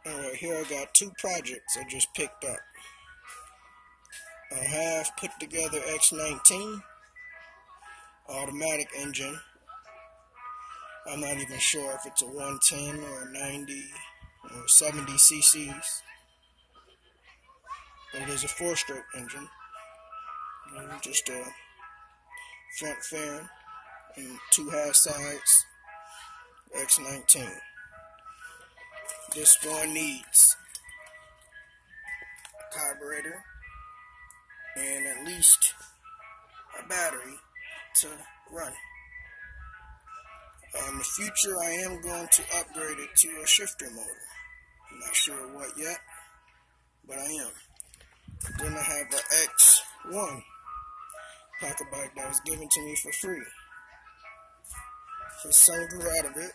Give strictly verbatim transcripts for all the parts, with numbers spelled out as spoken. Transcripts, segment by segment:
Alright, here I got two projects I just picked up. I have put together X nineteen automatic engine. I'm not even sure if it's a one ten or ninety or seventy c c's, but it is a four-stroke engine. And just a front fairing and two half sides. X nineteen. This one needs a carburetor and at least a battery to run. In the future, I am going to upgrade it to a shifter motor. I'm not sure what yet, but I am. Then I have an X one pocket bike that was given to me for free. His son grew out of it.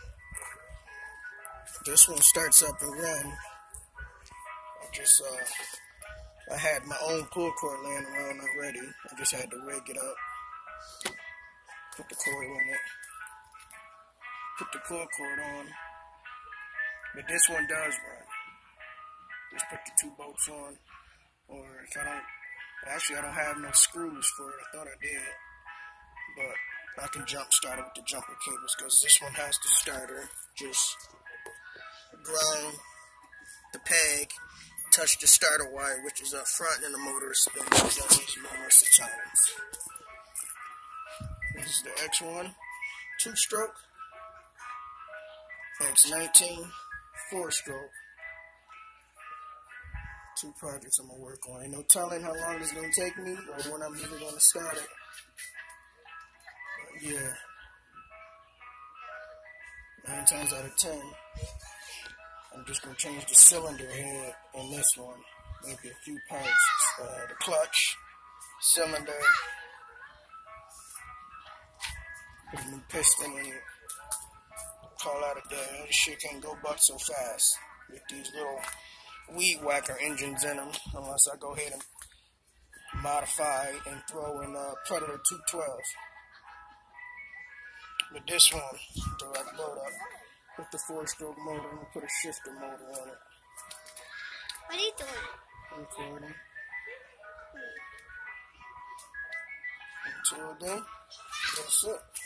This one starts up and run. I just, uh, I had my own pull cord laying around already. I just had to rig it up. Put the cord on it. Put the pull cord on. But this one does run. Just put the two bolts on. Or if I don't, actually I don't have no screws for it. I thought I did. But I can jump start it with the jumper cables because this one has the starter. Just ground the peg, touch the starter wire, which is up front, and the motor is spinning. As always, most of the times. This is the X one, two-stroke. X nineteen, four-stroke. Two projects I'm gonna work on. Ain't no telling how long it's gonna take me or when I'm even gonna start it. But yeah, nine times out of ten, I'm just gonna change the cylinder head on this one. Maybe a few parts. Uh, the clutch, cylinder, put a new piston in it. Call out a day. This shit can't go but so fast with these little weed whacker engines in them, unless I go ahead and modify and throw in a Predator two twelve. But this one, direct load up with the four-stroke motor and put a shifter motor on it. What are you doing? Recording. Until then, that's it.